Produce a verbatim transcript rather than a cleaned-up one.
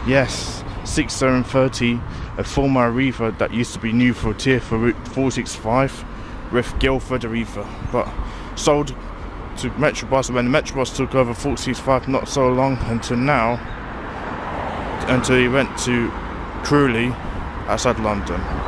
Yes, six seven thirty, a former ExArriva that used to be new for tier for Route four sixty-five with Guildford ExArriva, but sold to Metrobus when Metrobus took over four sixty-five not so long until now, until he went to Surrey outside London.